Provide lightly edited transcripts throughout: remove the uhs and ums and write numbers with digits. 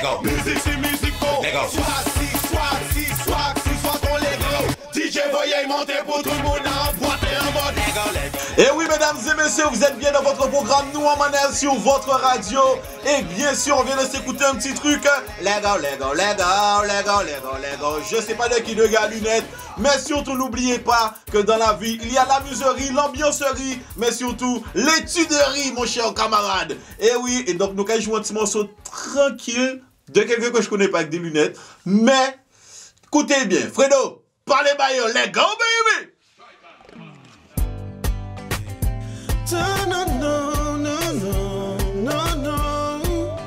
Lego. Musique c'est musico. Lego. Swag soit ton Lego. DJ voyez monter pour tout le monde en boîte et en mode Lego, Lego. Et oui, mesdames et messieurs, vous êtes bien dans votre programme Nous en Manel sur votre radio. Et bien sûr, on vient de s'écouter un petit truc. Lego, Lego, Lego, Lego, Lego, Lego. Je sais pas de qui de gars lunettes. Mais surtout, n'oubliez pas que dans la vie, il y a l'amuserie, l'ambiancerie, mais surtout l'étuderie, mon cher camarade. Et oui, et donc nous allons jouer un petit morceau tranquille de quelqu'un que je connais pas avec des lunettes. Mais, écoutez bien, Fredo, parlez baillot, Lego, baby! No, no, no, no, no, no.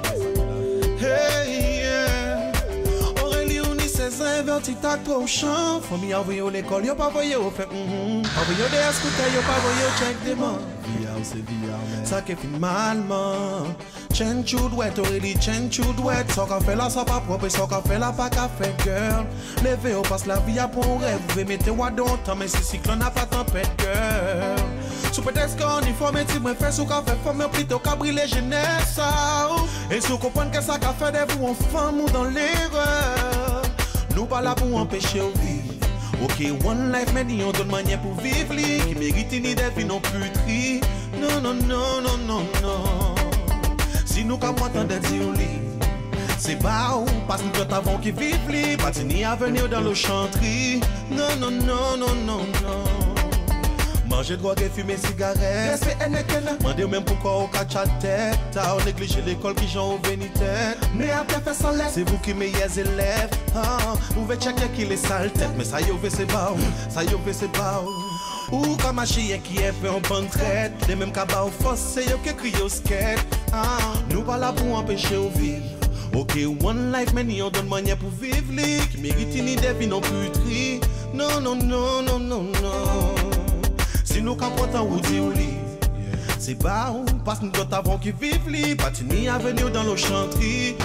Hey, yeah. Aurélie, on y 16 ans, verti tac au champ. Famille envoyé à l'école, yo pas voyé au fait. Envoyé des escouteurs, yo pas voyé au check des mains. C'est VR, ça qui fait mal, man. Chen chudouette, Aurélie, chen chudouette. Ça qu'on fait là, ça pas propre, ça qu'on fait là, pas qu'à faire, girl. Levez, on passe la vie à pour rêve. Vous pouvez mettre what don't temps, mais si cyclone n'a pas tempête, girl. Sous prétexte qu'on y faut mettre moi fait sous café femme plutôt qu'à briller jeunesse. Et sous comprendre que ça qu'a fait des vous en femme ou dans l'erreur. Nous pas là pour empêcher au vivre. Ok, one life mais ni on donne manière pour vivre li. Qui mérite ni des vies non plus tri. Non, non, non, non, non, non. Si nous comme entendre dire li. C'est bas ou parce que nous avons qui vivent li. Pas ni à venir dans le chanterie. Non, non, non, non, non, non. Manger, droguer, fumer, cigarette. Mandez même pourquoi on cache la tête. T'as négligé l'école qui j'en au tête. Mais après fait sans l'aide. C'est vous qui meilleurs élèves. Vous pouvez checker qui les sales têtes. Mais ça y est, c'est bas. Ça y est, c'est bas. Ou comme un chien qui est fait en bonne traite. Les mêmes cabas au fosse, c'est eux qui crient au skate. Nous pas là pour empêcher au vivre. Ok, one life, mais ni on donne manière pour vivre. Qui mérite ni des vies non plus tri. Non, non, non, non, non, non. Si nous capotons ou dit ou li, c'est bas ou parce que nous avons qui vivent li, pas ni à venir dans nos chanteries.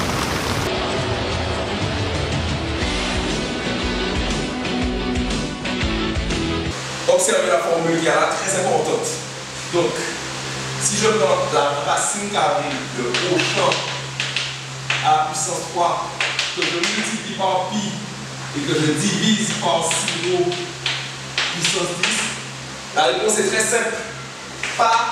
Observez la formule qui est là, très importante. Donc, si je prends la racine carrée de Auchan à puissance 3, que je multiplie par pi et que je divise par 6 rho puissance 10, la réponse est très simple. Pas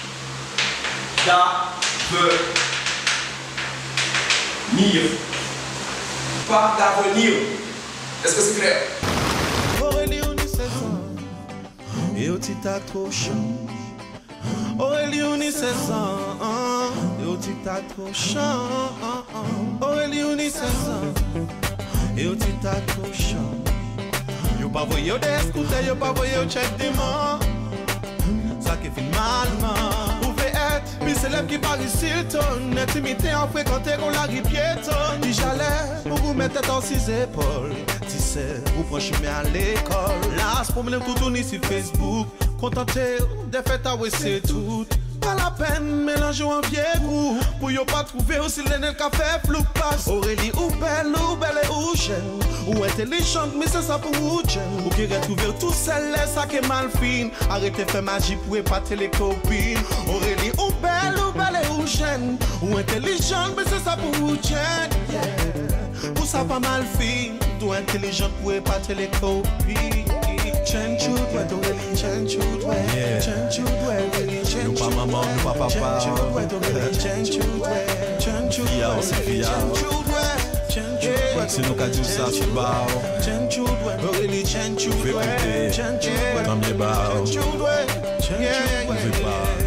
d'avenir. Pas d'avenir. Est-ce que c'est clair? Aurélie, on y 16 ans. Et au titac trop chaud. Aurélie, on y 16 ans. Et au titac trop chaud. Aurélie, on y 16 ans. Et au titac trop chaud. Yo pas voyé au escouteurs, yo pas voyé au check des mains. Ça qui fait mal, man. Vous pouvez être plus célèbre qui Paris Hilton. Intimité en fréquenté qu'on la piétonne. Dis j'allais pour vous mettre dans 6 épaules. Tu sais, vous prenez chemin à l'école. Là, c'est pour me tout tourner sur Facebook. Contenté des fêtes à ouais, c'est tout. Pas la peine, mélanger en vieux goût. Pour yo pas trouver aussi l'ennel café flou passe. Aurélie ou belle et ou jeune. Ou intelligente, mais c'est ça pour vous jeune. Ou qui retrouver tout seul, ça qui est mal fine. Arrêtez faire magie pour épater les copines. Aurélie ou belle et ou jeune. Ou intelligente, mais c'est ça pour vous jeune. Yeah. Pour ça pas mal fine. Ou intelligente pour épater les copines. Chen chudouette, Aurélie, chen chudouette, chen chudouette, Aurélie, chen chudouette. Nous pas maman, nous pas papa. Chen chudouette, Aurélie, chen chudouette, chen chudouette, chen chudouette, chen chudouette. Si nous dit ça, tu vas. Chen chudouette, Aurélie, chen chudouette, chen chudouette, comme les bas. chen chudouette, chen chudouette.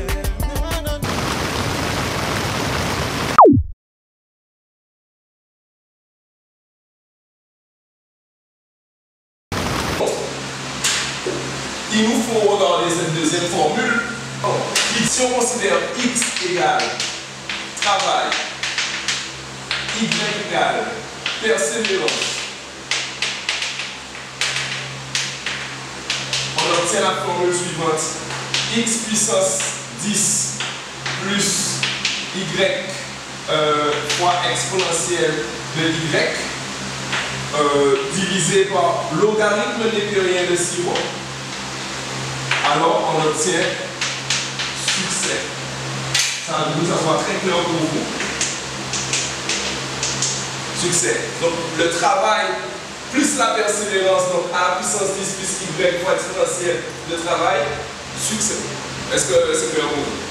Il nous faut regarder cette deuxième formule. Si on considère X égale travail, Y égale persévérance, on obtient la formule suivante. X puissance 10 plus Y fois exponentielle de Y divisé par logarithme népérien de 6 mois. Alors on obtient succès. Ça va nous avoir très clair pour vous. succès. Donc le travail plus la persévérance, donc A puissance 10 plus Y fois exponentielle de travail, succès. Est-ce que c'est clair pour vous?